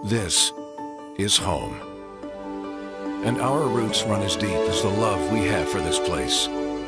This is home. And our roots run as deep as the love we have for this place.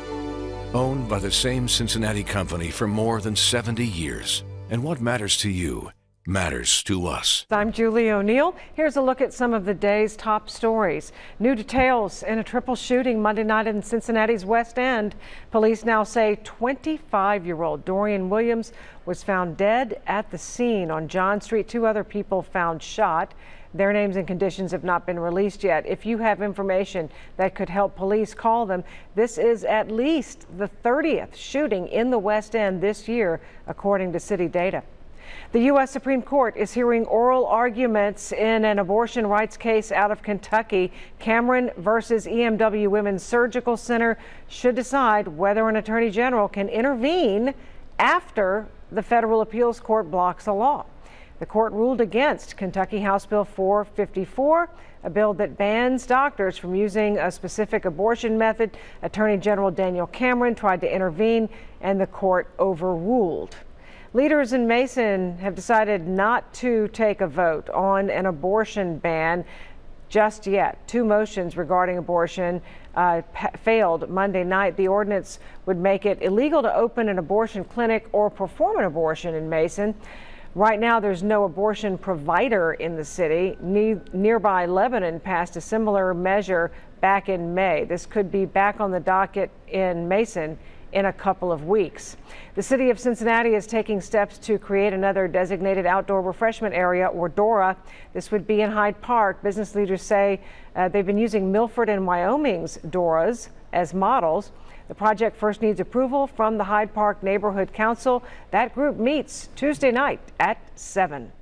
Owned by the same Cincinnati company for more than 70 years. And what matters to you matters to us. I'm Julie O'Neill. Here's a look at some of the day's top stories. New details in a triple shooting Monday night in Cincinnati's West End. Police now say 25-year-old Dorian Williams was found dead at the scene on John Street. Two other people found shot. Their names and conditions have not been released yet. If you have information that could help police, call them. This is at least the 30th shooting in the West End this year, according to city data. The U.S. Supreme Court is hearing oral arguments in an abortion rights case out of Kentucky. Cameron versus EMW Women's Surgical Center should decide whether an attorney general can intervene after the federal appeals court blocks a law. The court ruled against Kentucky House Bill 454, a bill that bans doctors from using a specific abortion method. Attorney General Daniel Cameron tried to intervene, and the court overruled. Leaders in Mason have decided not to take a vote on an abortion ban just yet. Two motions regarding abortion failed Monday night. The ordinance would make it illegal to open an abortion clinic or perform an abortion in Mason. Right now, there's no abortion provider in the city. Nearby Lebanon passed a similar measure back in May. This could be back on the docket in Mason in a couple of weeks. The city of Cincinnati is taking steps to create another designated outdoor refreshment area, or DORA. This would be in Hyde Park. Business leaders say they've been using Milford and Wyoming's DORAs as models. The project first needs approval from the Hyde Park Neighborhood Council. That group meets Tuesday night at 7.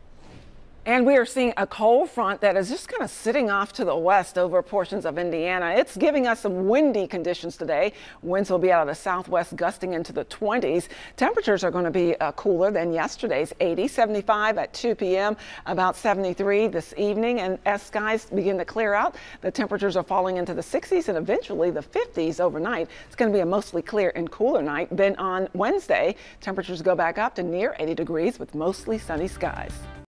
And we are seeing a cold front that is just kind of sitting off to the west over portions of Indiana. It's giving us some windy conditions today. Winds will be out of the southwest, gusting into the 20s. Temperatures are going to be cooler than yesterday's 80, 75 at 2 p.m., about 73 this evening. And as skies begin to clear out, the temperatures are falling into the 60s and eventually the 50s overnight. It's going to be a mostly clear and cooler night. Then on Wednesday, temperatures go back up to near 80 degrees with mostly sunny skies.